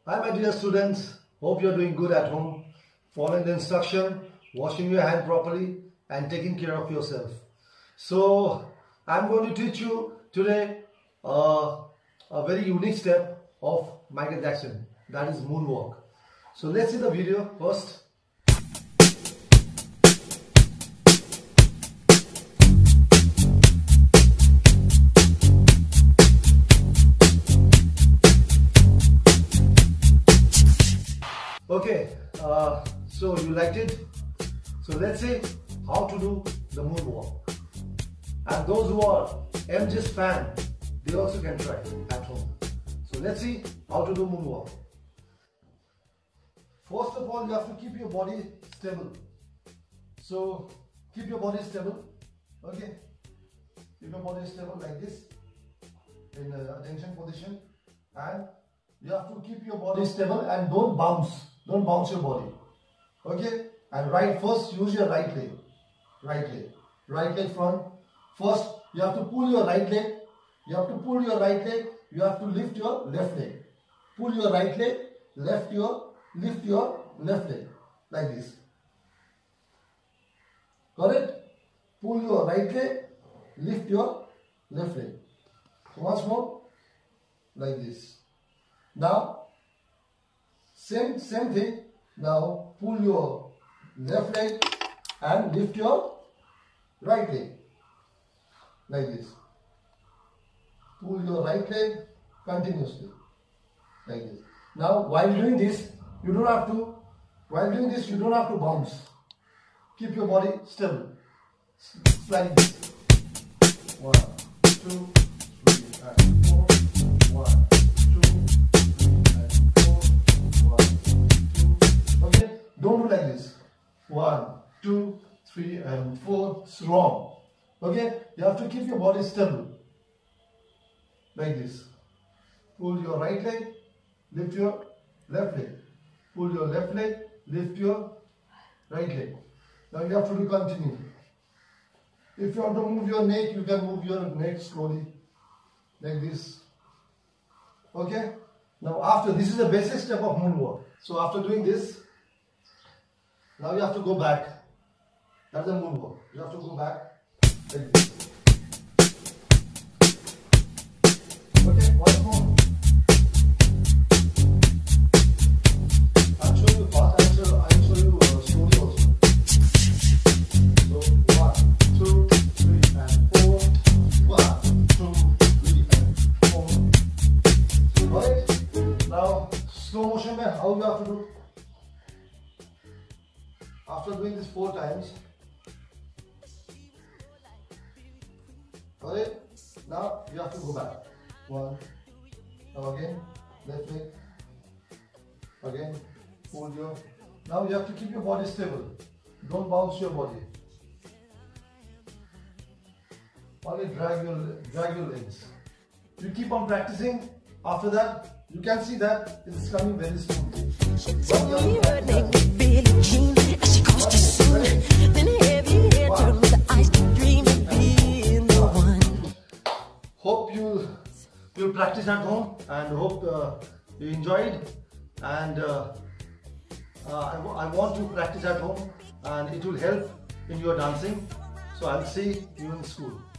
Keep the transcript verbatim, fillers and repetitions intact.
Hi my dear students, hope you are doing good at home, following the instruction, washing your hand properly and taking care of yourself. So I'm going to teach you today uh, a very unique step of Michael Jackson, that is moonwalk. So let's see the video first. Okay, uh, so you liked it? So let's see how to do the moonwalk. And those who are M G S fan, they also can try at home. So let's see how to do moonwalk. First of all, you have to keep your body stable. So keep your body stable. Okay, keep your body stable like this in uh, attention position, and you have to keep your body stable and don't bounce. Don't bounce your body. Okay? And right first, use your right leg. Right leg. Right leg front. First, you have to pull your right leg. You have to pull your right leg. You have to lift your left leg. Pull your right leg. Left your, lift your left leg. Like this. Got it? Pull your right leg. Lift your left leg. So once more. Like this. Now, Same, same thing. Now pull your left leg and lift your right leg. Like this. Pull your right leg continuously. Like this. Now while doing this, you don't have to, while doing this, you don't have to bounce. Keep your body stable. Like this. One, two, three, and four. One. Don't do like this. One, two, three, and four. It's wrong. Okay? You have to keep your body stable. Like this. Pull your right leg, lift your left leg. Pull your left leg, lift your right leg. Now you have to do continue. If you want to move your neck, you can move your neck slowly. Like this. Okay? Now after, this is the basic step of moonwalk. So after doing this, now you have to go back. That's the moonwalk. You have to go back like this. Okay, once more. I'll show you fast. I'll show, I'll show you uh, slowly also. So one, two, three, and four. One, two, three, and four. Got it? Now slow motion mein how you have to do. After doing this four times, got it? Now you have to go back. One. Now again, left leg. Again, pull your. Now you have to keep your body stable. Don't bounce your body. Only drag your drag your legs. You keep on practicing. After that, you can see that it's coming very smoothly. Hope you will practice at home and hope uh, you enjoyed, and uh, uh, I, I want to practice at home and it will help in your dancing. So I'll see you in school.